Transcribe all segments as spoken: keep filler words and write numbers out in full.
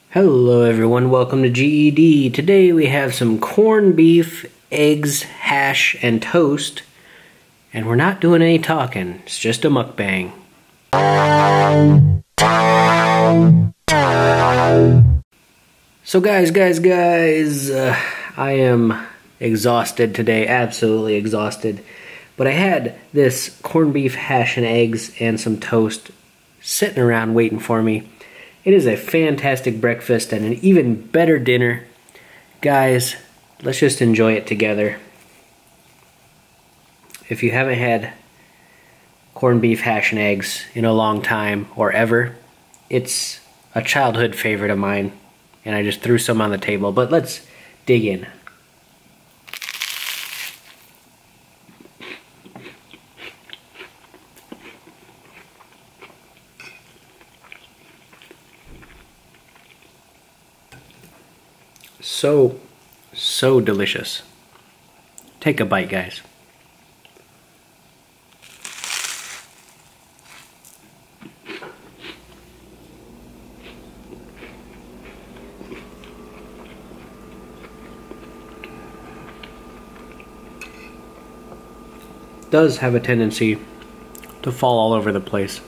Hello everyone, welcome to G E D. Today we have some corned beef, eggs, hash, and toast. And we're not doing any talking, it's just a mukbang. So guys, guys, guys, uh, I am exhausted today, absolutely exhausted. But I had this corned beef, hash, and eggs, and some toast sitting around waiting for me. It is a fantastic breakfast and an even better dinner. Guys, let's just enjoy it together. If you haven't had corned beef, hash, and eggs in a long time or ever, it's a childhood favorite of mine, and I just threw some on the table. But let's dig in. So, so delicious. Take a bite, guys. Does have a tendency to fall all over the place.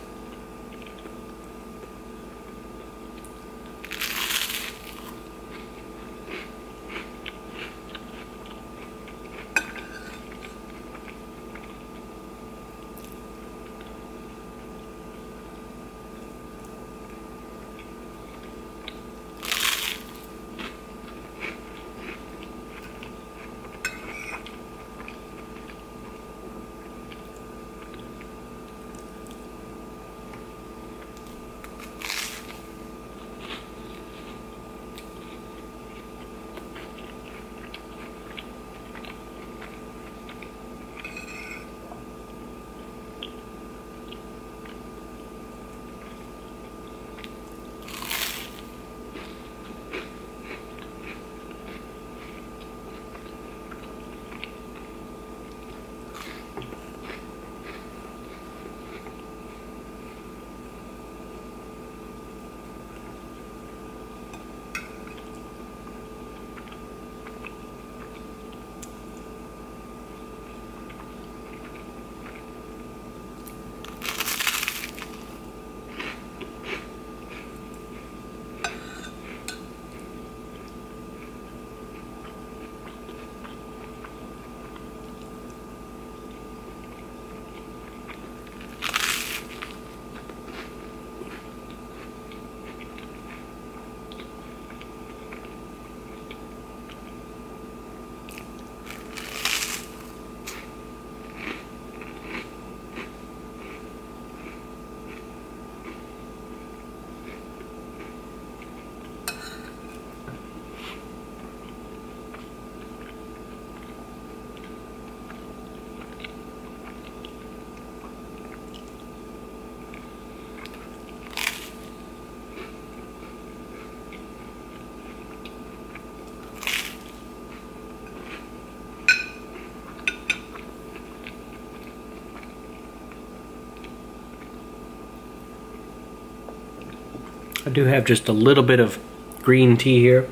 I do have just a little bit of green tea here.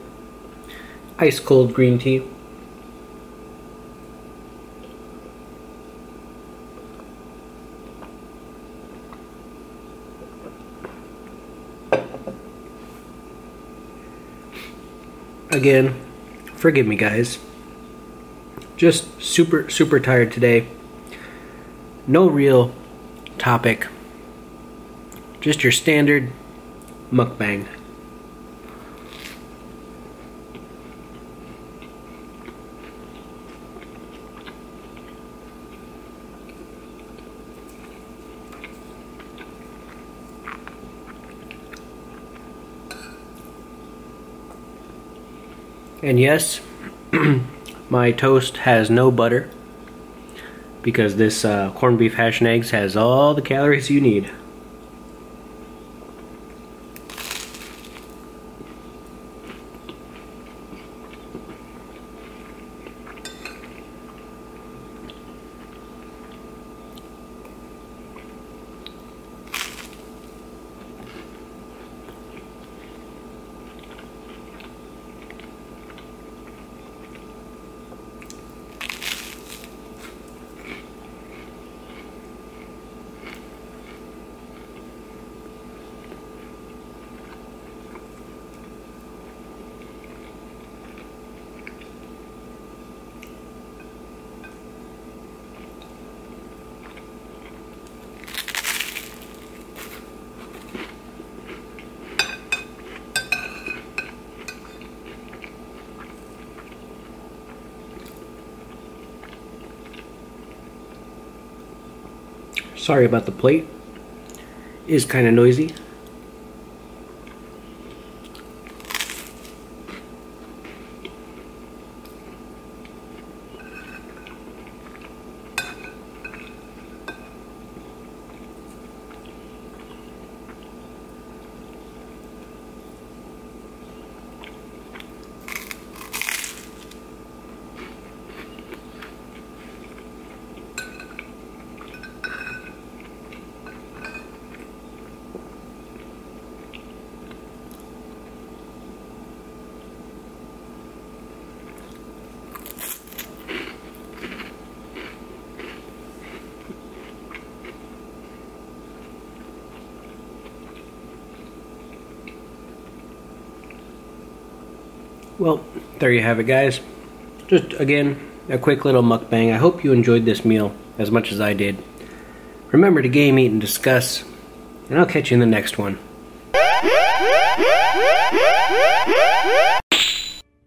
Ice cold green tea. Again, forgive me guys. Just super, super tired today. No real topic. Just your standard mukbang. And yes, my toast has no butter because this uh, corned beef, hash, and eggs has all the calories you need. Sorry about the plate. It is kind of noisy. Well, there you have it, guys. Just, again, a quick little mukbang. I hope you enjoyed this meal as much as I did. Remember to game, eat, and discuss, and I'll catch you in the next one.